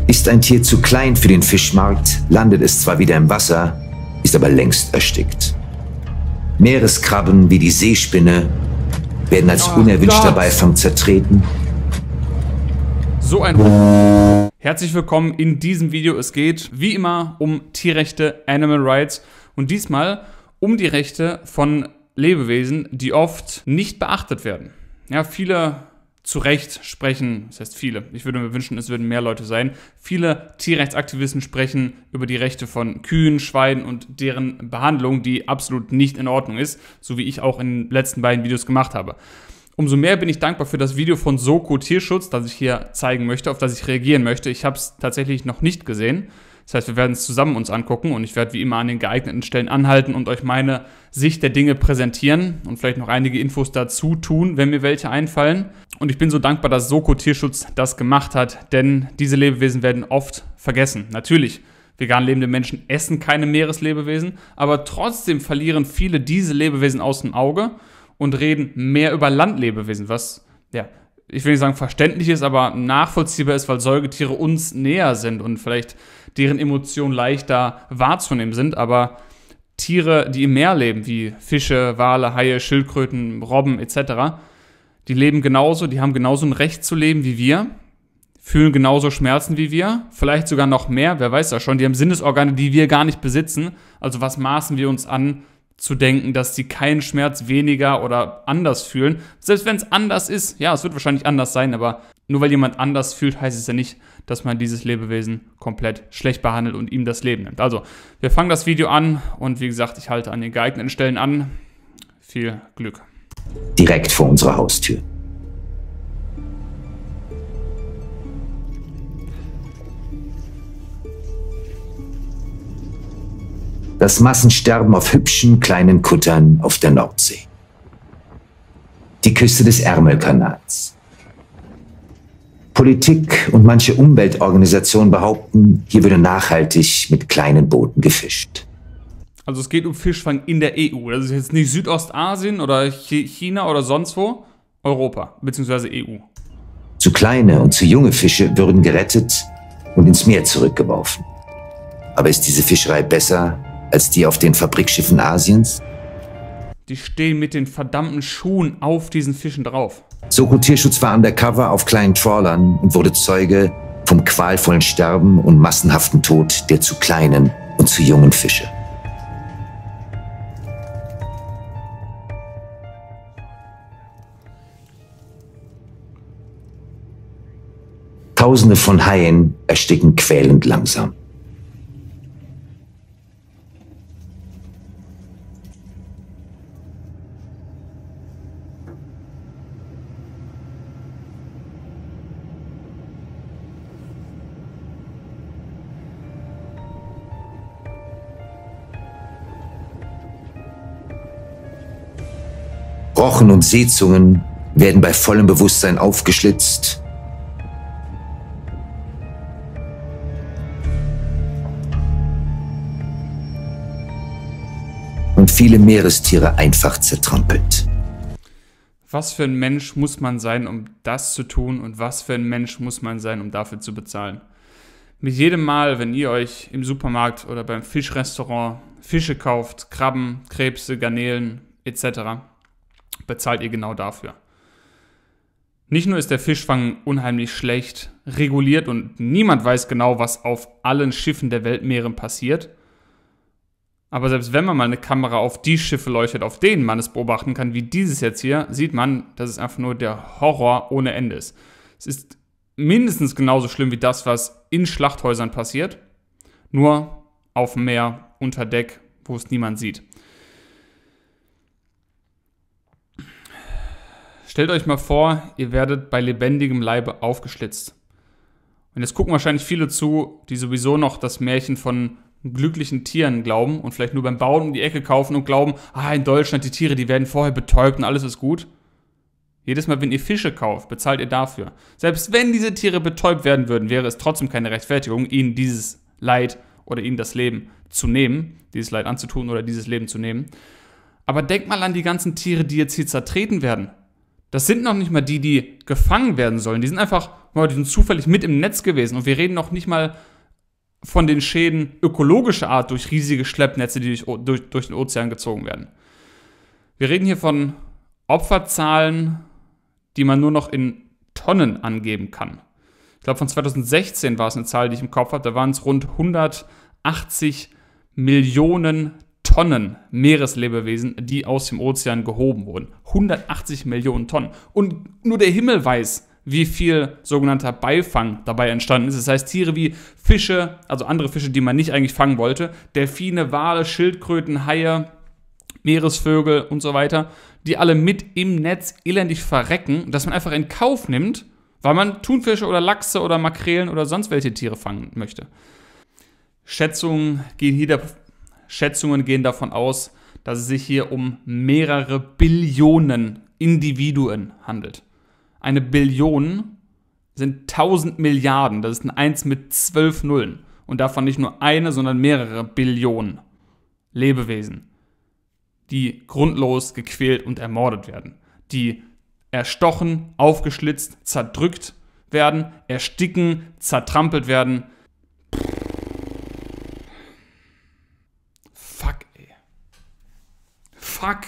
Ist ein Tier zu klein für den Fischmarkt, landet es zwar wieder im Wasser, ist aber längst erstickt. Meereskrabben wie die Seespinne werden als unerwünschter Beifang zertreten. So ein Herzlich willkommen in diesem Video. Es geht wie immer um Tierrechte, Animal Rights und diesmal um die Rechte von Lebewesen, die oft nicht beachtet werden. Ja, viele zu Recht sprechen, das heißt viele, ich würde mir wünschen, es würden mehr Leute sein, viele Tierrechtsaktivisten sprechen über die Rechte von Kühen, Schweinen und deren Behandlung, die absolut nicht in Ordnung ist, so wie ich auch in den letzten beiden Videos gemacht habe. Umso mehr bin ich dankbar für das Video von Soko Tierschutz, das ich hier zeigen möchte, auf das ich reagieren möchte. Ich habe es tatsächlich noch nicht gesehen. Das heißt, wir werden es zusammen uns angucken und ich werde wie immer an den geeigneten Stellen anhalten und euch meine Sicht der Dinge präsentieren und vielleicht noch einige Infos dazu tun, wenn mir welche einfallen. Und ich bin so dankbar, dass Soko Tierschutz das gemacht hat, denn diese Lebewesen werden oft vergessen. Natürlich, vegan lebende Menschen essen keine Meereslebewesen, aber trotzdem verlieren viele diese Lebewesen aus dem Auge und reden mehr über Landlebewesen, was, ja, ich will nicht sagen verständlich ist, aber nachvollziehbar ist, weil Säugetiere uns näher sind und vielleicht deren Emotionen leichter wahrzunehmen sind, aber Tiere, die im Meer leben, wie Fische, Wale, Haie, Schildkröten, Robben etc., die leben genauso, die haben genauso ein Recht zu leben wie wir, fühlen genauso Schmerzen wie wir, vielleicht sogar noch mehr, wer weiß das schon, die haben Sinnesorgane, die wir gar nicht besitzen, also was maßen wir uns an, zu denken, dass sie keinen Schmerz weniger oder anders fühlen. Selbst wenn es anders ist, ja, es wird wahrscheinlich anders sein, aber nur weil jemand anders fühlt, heißt es ja nicht, dass man dieses Lebewesen komplett schlecht behandelt und ihm das Leben nimmt. Also, wir fangen das Video an und wie gesagt, ich halte an den geeigneten Stellen an. Viel Glück. Direkt vor unserer Haustür. Das Massensterben auf hübschen kleinen Kuttern auf der Nordsee. Die Küste des Ärmelkanals. Politik und manche Umweltorganisationen behaupten, hier würde nachhaltig mit kleinen Booten gefischt. Also es geht um Fischfang in der EU. Das ist jetzt nicht Südostasien oder China oder sonst wo. Europa bzw. EU. Zu kleine und zu junge Fische würden gerettet und ins Meer zurückgeworfen. Aber ist diese Fischerei besser als die auf den Fabrikschiffen Asiens? Die stehen mit den verdammten Schuhen auf diesen Fischen drauf. Soko Tierschutz war undercover auf kleinen Trawlern und wurde Zeuge vom qualvollen Sterben und massenhaften Tod der zu kleinen und zu jungen Fische. Tausende von Haien ersticken quälend langsam. Rochen und Seezungen werden bei vollem Bewusstsein aufgeschlitzt. Und viele Meerestiere einfach zertrampelt. Was für ein Mensch muss man sein, um das zu tun und was für ein Mensch muss man sein, um dafür zu bezahlen? Mit jedem Mal, wenn ihr euch im Supermarkt oder beim Fischrestaurant Fische kauft, Krabben, Krebse, Garnelen etc., bezahlt ihr genau dafür. Nicht nur ist der Fischfang unheimlich schlecht reguliert und niemand weiß genau, was auf allen Schiffen der Weltmeeren passiert, aber selbst wenn man mal eine Kamera auf die Schiffe leuchtet, auf denen man es beobachten kann, wie dieses jetzt hier, sieht man, dass es einfach nur der Horror ohne Ende ist. Es ist mindestens genauso schlimm wie das, was in Schlachthäusern passiert, nur auf dem Meer, unter Deck, wo es niemand sieht. Stellt euch mal vor, ihr werdet bei lebendigem Leibe aufgeschlitzt. Und jetzt gucken wahrscheinlich viele zu, die sowieso noch das Märchen von glücklichen Tieren glauben und vielleicht nur beim Bauen um die Ecke kaufen und glauben, in Deutschland die Tiere, die werden vorher betäubt und alles ist gut. Jedes Mal, wenn ihr Fische kauft, bezahlt ihr dafür. Selbst wenn diese Tiere betäubt werden würden, wäre es trotzdem keine Rechtfertigung, ihnen dieses Leid oder ihnen das Leben zu nehmen, dieses Leid anzutun oder dieses Leben zu nehmen. Aber denkt mal an die ganzen Tiere, die jetzt hier zertreten werden. Das sind noch nicht mal die, die gefangen werden sollen. Die sind einfach, die sind zufällig mit im Netz gewesen. Und wir reden noch nicht mal von den Schäden ökologischer Art durch riesige Schleppnetze, die durch den Ozean gezogen werden. Wir reden hier von Opferzahlen, die man nur noch in Tonnen angeben kann. Ich glaube, von 2016 war es eine Zahl, die ich im Kopf habe. Da waren es rund 180 Millionen Tonnen Meereslebewesen, die aus dem Ozean gehoben wurden. 180 Millionen Tonnen. Und nur der Himmel weiß, wie viel sogenannter Beifang dabei entstanden ist. Das heißt, Tiere wie Fische, also andere Fische, die man nicht eigentlich fangen wollte, Delfine, Wale, Schildkröten, Haie, Meeresvögel und so weiter, die alle mit im Netz elendig verrecken, dass man einfach in Kauf nimmt, weil man Thunfische oder Lachse oder Makrelen oder sonst welche Tiere fangen möchte. Schätzungen gehen davon aus, dass es sich hier um mehrere Billionen Individuen handelt. Eine Billion sind 1000 Milliarden, das ist ein 1 mit 12 Nullen. Und davon nicht nur eine, sondern mehrere Billionen Lebewesen, die grundlos gequält und ermordet werden, die erstochen, aufgeschlitzt, zerdrückt werden, ersticken, zertrampelt werden. Fuck, ey. Fuck.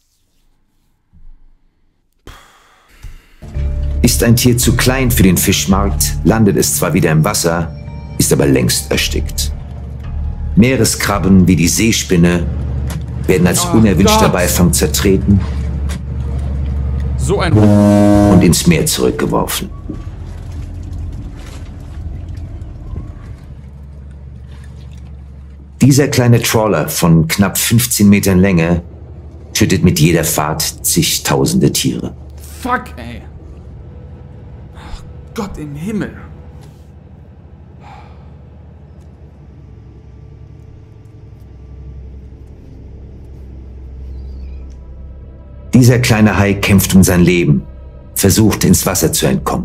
Ist ein Tier zu klein für den Fischmarkt, landet es zwar wieder im Wasser, ist aber längst erstickt. Meereskrabben wie die Seespinne werden als unerwünschter Beifang zertreten so ein und ins Meer zurückgeworfen. Dieser kleine Trawler von knapp 15 Metern Länge tötet mit jeder Fahrt zigtausende Tiere. Fuck, ey. Ach Gott im Himmel. Dieser kleine Hai kämpft um sein Leben, versucht ins Wasser zu entkommen.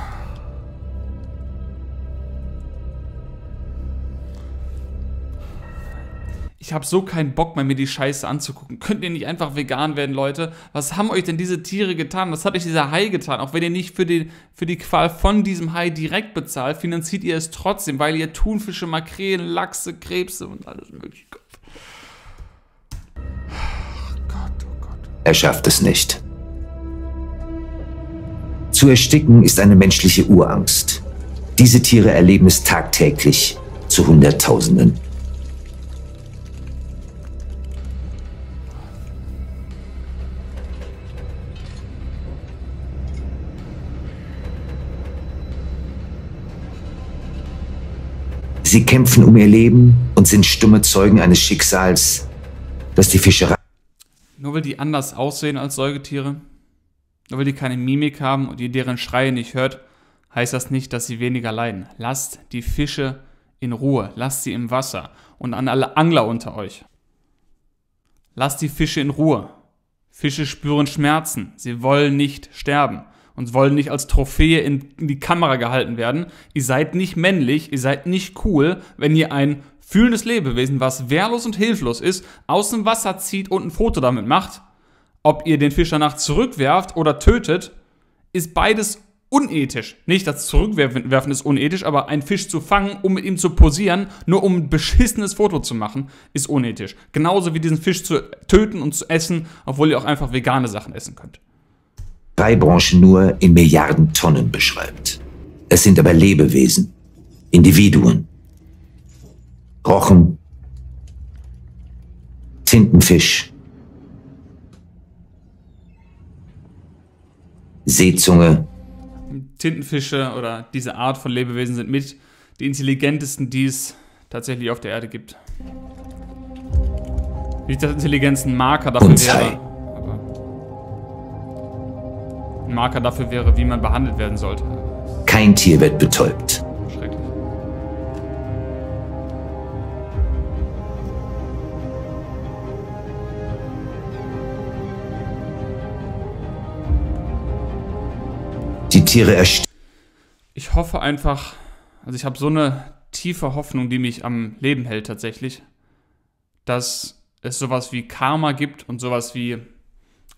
Ich habe so keinen Bock mehr, mir die Scheiße anzugucken. Könnt ihr nicht einfach vegan werden, Leute? Was haben euch denn diese Tiere getan? Was hat euch dieser Hai getan? Auch wenn ihr nicht für die Qual von diesem Hai direkt bezahlt, finanziert ihr es trotzdem, weil ihr Thunfische, Makrelen, Lachse, Krebse und alles mögliche kauft. Er schafft es nicht. Zu ersticken ist eine menschliche Urangst. Diese Tiere erleben es tagtäglich zu Hunderttausenden. Sie kämpfen um ihr Leben und sind stumme Zeugen eines Schicksals, das die Fischerei... Nur weil die anders aussehen als Säugetiere, nur weil die keine Mimik haben und ihr deren Schreie nicht hört, heißt das nicht, dass sie weniger leiden. Lasst die Fische in Ruhe, lasst sie im Wasser. Und an alle Angler unter euch. Lasst die Fische in Ruhe. Fische spüren Schmerzen, sie wollen nicht sterben und wollen nicht als Trophäe in die Kamera gehalten werden. Ihr seid nicht männlich, ihr seid nicht cool, wenn ihr ein fühlendes Lebewesen, was wehrlos und hilflos ist, aus dem Wasser zieht und ein Foto damit macht. Ob ihr den Fisch danach zurückwerft oder tötet, ist beides unethisch. Nicht das Zurückwerfen ist unethisch, aber einen Fisch zu fangen, um mit ihm zu posieren, nur um ein beschissenes Foto zu machen, ist unethisch. Genauso wie diesen Fisch zu töten und zu essen, obwohl ihr auch einfach vegane Sachen essen könnt. Branchen nur in Milliarden Tonnen beschreibt. Es sind aber Lebewesen, Individuen. Rochen, Tintenfisch, Seezunge. Tintenfische oder diese Art von Lebewesen sind mit die intelligentesten, die es tatsächlich auf der Erde gibt. Nicht, dass Intelligenz ein Marker dafür wäre. Aber ein Marker dafür wäre, wie man behandelt werden sollte. Kein Tier wird betäubt. Schrecklich. Die Tiere ersticken. Ich hoffe einfach, also ich habe so eine tiefe Hoffnung, die mich am Leben hält tatsächlich, dass es sowas wie Karma gibt und sowas wie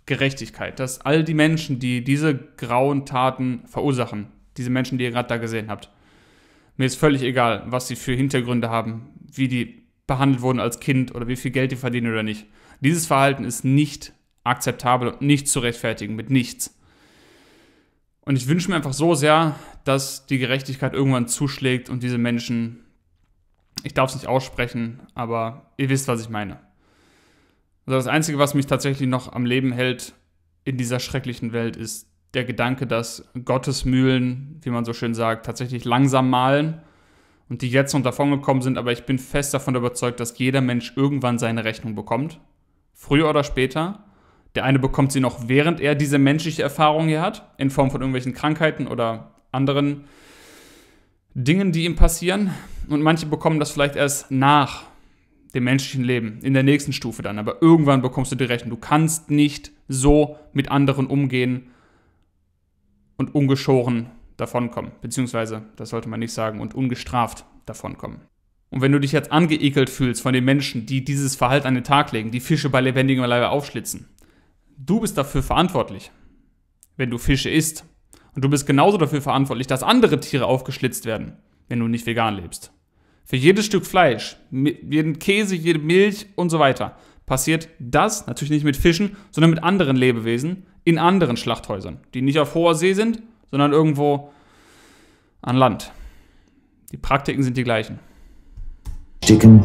Gerechtigkeit, dass all die Menschen, die diese grauen Taten verursachen, diese Menschen, die ihr gerade da gesehen habt, mir ist völlig egal, was sie für Hintergründe haben, wie die behandelt wurden als Kind oder wie viel Geld die verdienen oder nicht. Dieses Verhalten ist nicht akzeptabel und nicht zu rechtfertigen, mit nichts. Und ich wünsche mir einfach so sehr, dass die Gerechtigkeit irgendwann zuschlägt und diese Menschen, ich darf es nicht aussprechen, aber ihr wisst, was ich meine. Also das Einzige, was mich tatsächlich noch am Leben hält in dieser schrecklichen Welt, ist der Gedanke, dass Gottes Mühlen, wie man so schön sagt, tatsächlich langsam mahlen und die jetzt noch davon gekommen sind, aber ich bin fest davon überzeugt, dass jeder Mensch irgendwann seine Rechnung bekommt. Früher oder später. Der eine bekommt sie noch, während er diese menschliche Erfahrung hier hat, in Form von irgendwelchen Krankheiten oder anderen Dingen, die ihm passieren. Und manche bekommen das vielleicht erst nach dem menschlichen Leben, in der nächsten Stufe dann. Aber irgendwann bekommst du die Rechnung. Du kannst nicht so mit anderen umgehen und ungeschoren davonkommen. Beziehungsweise, das sollte man nicht sagen, und ungestraft davonkommen. Und wenn du dich jetzt angeekelt fühlst von den Menschen, die dieses Verhalten an den Tag legen, die Fische bei lebendigem Leibe aufschlitzen, du bist dafür verantwortlich, wenn du Fische isst. Und du bist genauso dafür verantwortlich, dass andere Tiere aufgeschlitzt werden, wenn du nicht vegan lebst. Für jedes Stück Fleisch, jeden Käse, jede Milch und so weiter passiert das, natürlich nicht mit Fischen, sondern mit anderen Lebewesen in anderen Schlachthäusern, die nicht auf hoher See sind, sondern irgendwo an Land. Die Praktiken sind die gleichen. Sticken.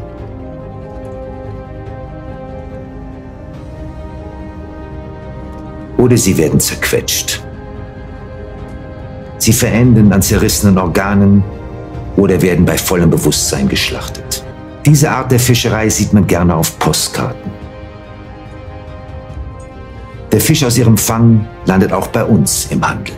Oder sie werden zerquetscht. Sie verenden an zerrissenen Organen oder werden bei vollem Bewusstsein geschlachtet. Diese Art der Fischerei sieht man gerne auf Postkarten. Der Fisch aus ihrem Fang landet auch bei uns im Handel.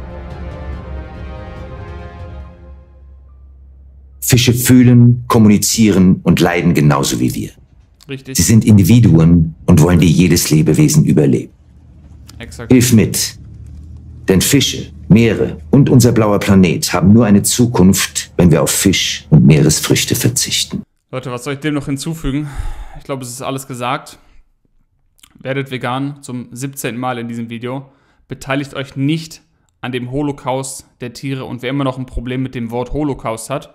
Fische fühlen, kommunizieren und leiden genauso wie wir. Richtig. Sie sind Individuen und wollen wie jedes Lebewesen überleben. Exakt. Hilf mit. Denn Fische, Meere und unser blauer Planet haben nur eine Zukunft, wenn wir auf Fisch und Meeresfrüchte verzichten. Leute, was soll ich dem noch hinzufügen? Ich glaube, es ist alles gesagt. Werdet vegan zum 17. Mal in diesem Video. Beteiligt euch nicht an dem Holocaust der Tiere. Und wer immer noch ein Problem mit dem Wort Holocaust hat,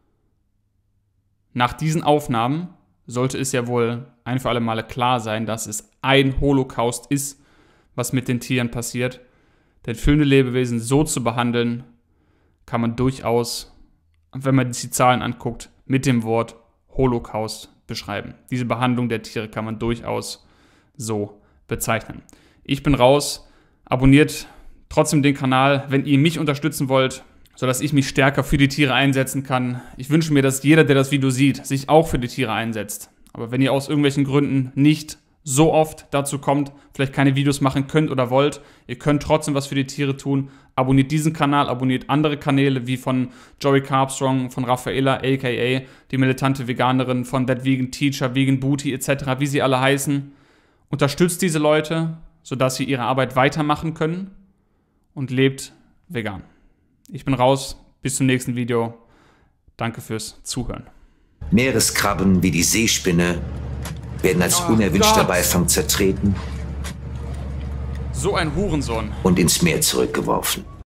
nach diesen Aufnahmen sollte es ja wohl ein für alle Male klar sein, dass es ein Holocaust ist, was mit den Tieren passiert. Denn fühlende Lebewesen so zu behandeln, kann man durchaus, wenn man sich die Zahlen anguckt, mit dem Wort Holocaust beschreiben. Diese Behandlung der Tiere kann man durchaus so bezeichnen. Ich bin raus. Abonniert trotzdem den Kanal, wenn ihr mich unterstützen wollt, sodass ich mich stärker für die Tiere einsetzen kann. Ich wünsche mir, dass jeder, der das Video sieht, sich auch für die Tiere einsetzt. Aber wenn ihr aus irgendwelchen Gründen nicht so oft dazu kommt, vielleicht keine Videos machen könnt oder wollt, ihr könnt trotzdem was für die Tiere tun. Abonniert diesen Kanal, abonniert andere Kanäle wie von Joey Carbstrong, von Raffaella, aka die militante Veganerin, von That Vegan Teacher, Vegan Booty etc., wie sie alle heißen. Unterstützt diese Leute, sodass sie ihre Arbeit weitermachen können und lebt vegan. Ich bin raus, bis zum nächsten Video. Danke fürs Zuhören. Meereskrabben wie die Seespinne werden als unerwünschter Beifang zertreten So ein Hurensohn. und ins Meer zurückgeworfen.